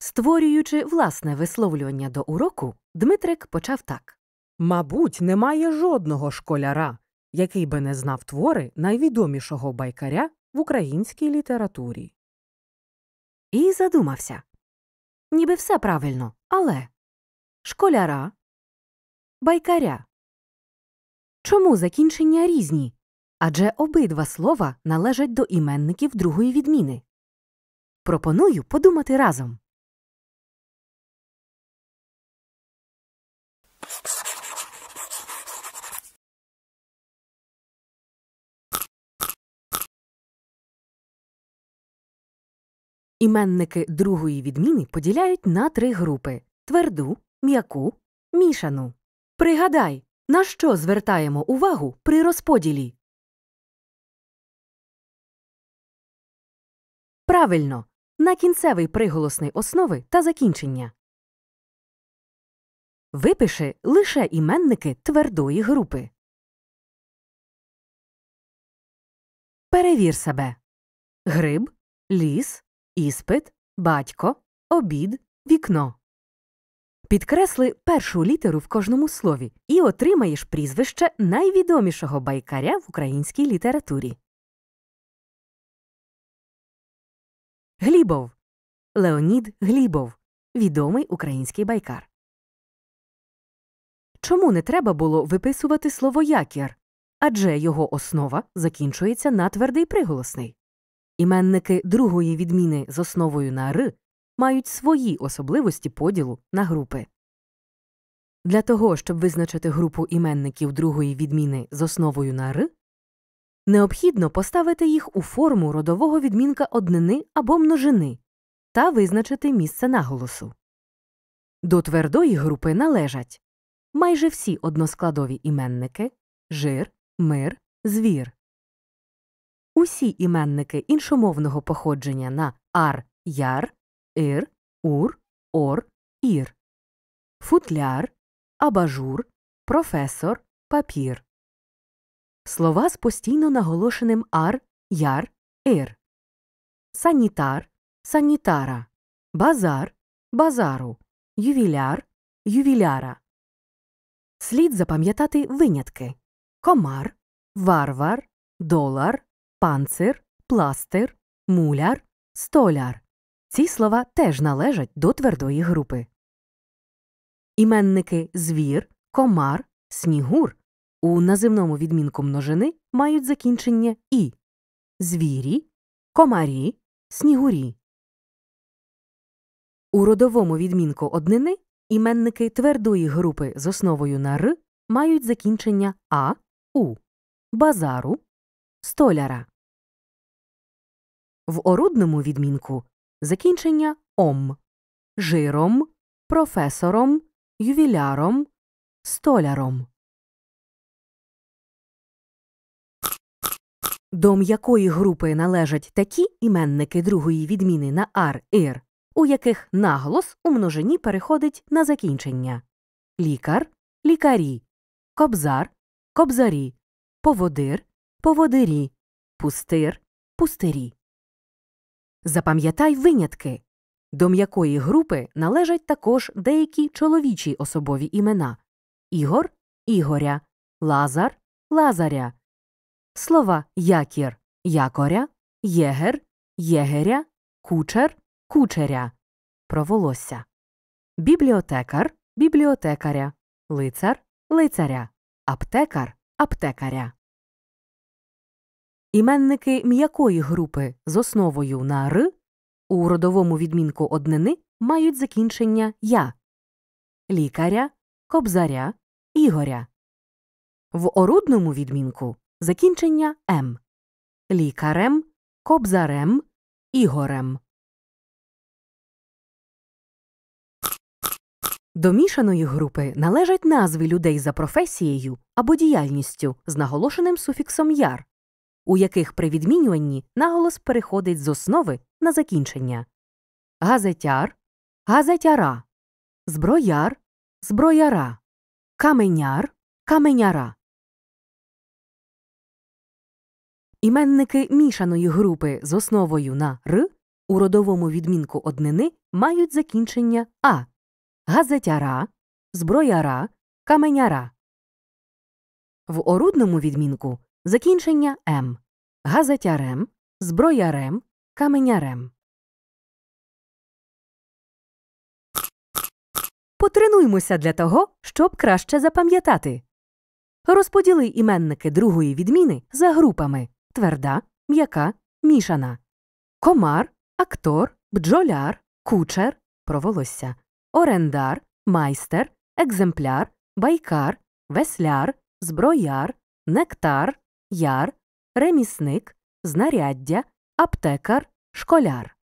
Створюючи власне висловлювання до уроку, Дмитрик почав так. Мабуть, немає жодного школяра, який би не знав твори найвідомішого байкаря в українській літературі. І задумався. Ніби все правильно, але школяра, байкаря. Чому закінчення різні? Адже обидва слова належать до іменників другої відміни. Пропоную подумати разом. Іменники другої відміни поділяють на 3 групи – тверду, м'яку, мішану. Пригадай, на що звертаємо увагу при розподілі? Правильно, на кінцевий приголосний основи та закінчення. Випиши лише іменники твердої групи. Перевір себе. Гриб, ліс, іспит, батько, обід, вікно. Підкресли першу літеру в кожному слові і отримаєш прізвище найвідомішого байкаря в українській літературі. Глібов. Леонід Глібов. Відомий український байкар. Чому не треба було виписувати слово «якір»? Адже його основа закінчується на твердий приголосний. Іменники другої відміни з основою на «р» мають свої особливості поділу на групи. Для того, щоб визначити групу іменників другої відміни з основою на «р», необхідно поставити їх у форму родового відмінка однини або множини та визначити місце наголосу. До твердої групи належать майже всі односкладові іменники – жир, мир, звір. Усі іменники іншомовного походження на ар, яр, ір, ур, ор, ір. Футляр, абажур, професор, папір. Слова з постійно наголошеним ар, яр, ір. Санітар, санітара. Базар, базару. Ювіляр, ювіляра. Слід запам'ятати винятки. Комар, варвар, долар, панцир, пластир, муляр, столяр. Ці слова теж належать до твердої групи. Іменники звір, комар, снігур у називному відмінку множини мають закінчення «і». Звірі, комарі, снігурі. У родовому відмінку однини іменники твердої групи з основою на «р» мають закінчення «а», «у», базару, столяра. В орудному відмінку закінчення «ом», жиром, професором, ювіляром, столяром. До м'якої групи належать такі іменники другої відміни на ар, ір, у яких наголос у множині переходить на закінчення. Лікар, лікарі, кобзар, кобзарі, поводир, поводирі, пустир, пустирі. Запам'ятай винятки. До м'якої групи належать також деякі чоловічі особові імена – Ігор, Ігоря, Лазар, Лазаря. Слова якір – якоря, єгер – єгеря, кучер – кучеря. Про волосся. Бібліотекар – бібліотекаря, лицар – лицаря, аптекар – аптекаря. Іменники м'якої групи з основою на «р» у родовому відмінку однини мають закінчення «я» – лікаря, кобзаря, ігоря. В орудному відмінку закінчення «м» – лікарем, кобзарем, ігорем. До мішаної групи належать назви людей за професією або діяльністю з наголошеним суфіксом «яр», у яких при відмінюванні наголос переходить з основи на закінчення. Газетяр – газетяра, зброяр – зброяра, каменяр – каменяра. Іменники мішаної групи з основою на «р» у родовому відмінку однини мають закінчення «а» – газетяра, зброяра, каменяра. В орудному відмінку закінчення «м» – газетярем, зброярем, каменярем. Потренуймося для того, щоб краще запам'ятати. Розподіли іменники другої відміни за групами – тверда, м'яка, мішана. Комар, актор, бджоляр, кучер – про волосся, орендар, майстер, екземпляр, байкар, весляр, зброяр, нектар, яр, ремісник, знаряддя, аптекар, школяр.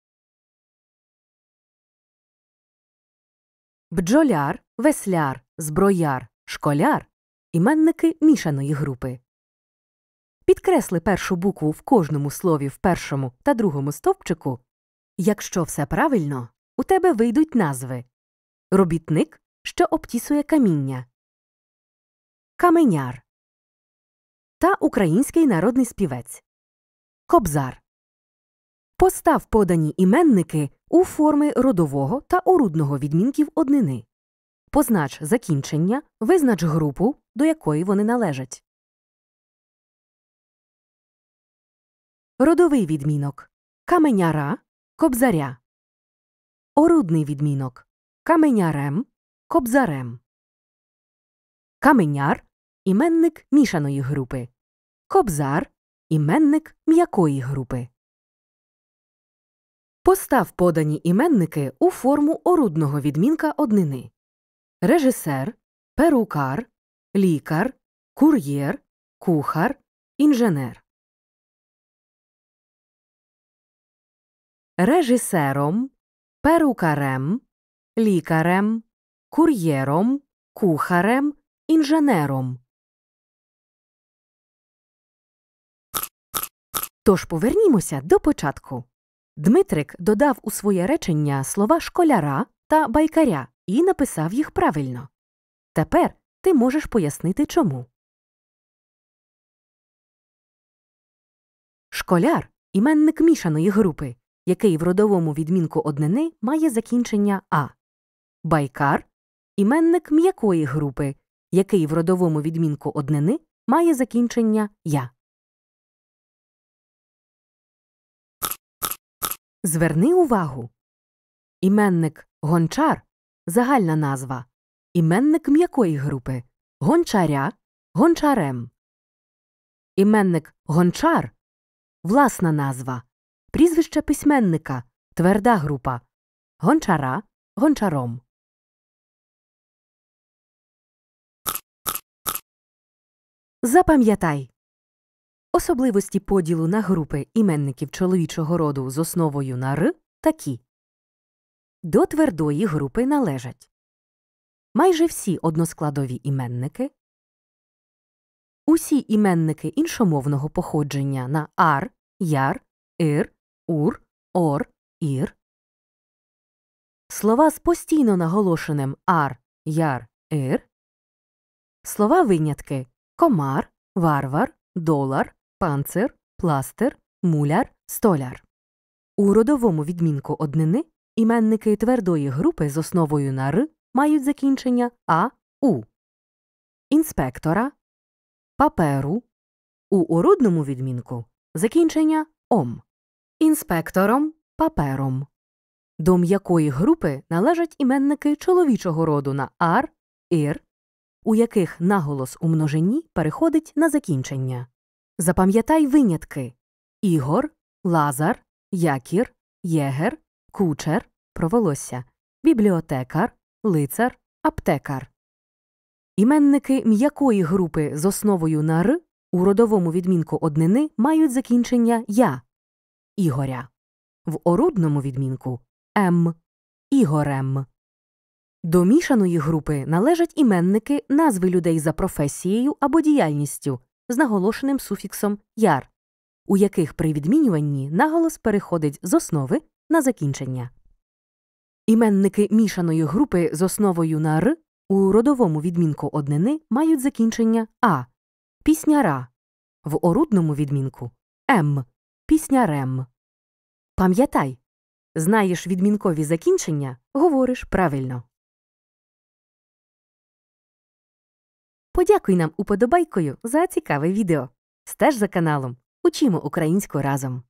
Бджоляр, весляр, зброяр, школяр – іменники мішаної групи. Підкресли першу букву в кожному слові в першому та другому стовпчику. Якщо все правильно, у тебе вийдуть назви. Робітник, що обтісує каміння. Каменяр. Та український народний співець. Кобзар. Постав подані іменники у форми родового та орудного відмінків однини. Познач закінчення, визнач групу, до якої вони належать. Родовий відмінок – каменяра, кобзаря. Орудний відмінок – каменярем, кобзарем. Каменяр – іменник мішаної групи. Кобзар – іменник м'якої групи. Постав подані іменники у форму орудного відмінка однини. Режисер, перукар, лікар, кур'єр, кухар, інженер. Режисером, перукарем, лікарем, кур'єром, кухарем, інженером. Тож повернімося до початку. Дмитрик додав у своє речення слова школяра та байкаря і написав їх правильно. Тепер ти можеш пояснити чому. Школяр – іменник мішаної групи, який в родовому відмінку однини має закінчення «а». Байкар – іменник м'якої групи, який в родовому відмінку однини має закінчення «я». Зверни увагу. Іменник гончар – загальна назва. Іменник м'якої групи – гончаря, гончарем. Іменник гончар – власна назва. Прізвище письменника – тверда група. Гончара – гончаром. Запам'ятай. Особливості поділу на групи іменників чоловічого роду з основою на «р» такі. До твердої групи належать майже всі односкладові іменники, усі іменники іншомовного походження на «ар», «яр», «ир», «ур», «ор», «ір», слова з постійно наголошеним «ар», «яр», «ир», слова-винятки комар, варвар, долар, панцир, пластир, муляр, столяр. У родовому відмінку однини іменники твердої групи з основою на «р» мають закінчення «а», «у». Інспектора, паперу. У орудному відмінку закінчення «ом». Інспектором, папером. До м'якої групи належать іменники чоловічого роду на «ар», «ір», у яких наголос у множині переходить на закінчення. Запам'ятай винятки – Ігор, Лазар, Якір, Єгер, Кучер – про волосся, бібліотекар, лицар, аптекар. Іменники м'якої групи з основою на «р» у родовому відмінку однини мають закінчення «я» – Ігоря. В орудному відмінку – «м» – Ігорем. До мішаної групи належать іменники назви людей за професією або діяльністю з наголошеним суфіксом «яр», у яких при відмінюванні наголос переходить з основи на закінчення. Іменники мішаної групи з основою на «р» у родовому відмінку однини мають закінчення «а» – пісняра, в орудному відмінку – «м» – піснярем. Пам'ятай, знаєш відмінкові закінчення – говориш правильно. Подякуй нам уподобайкою за цікаве відео. Стеж за каналом. Учімо українську разом.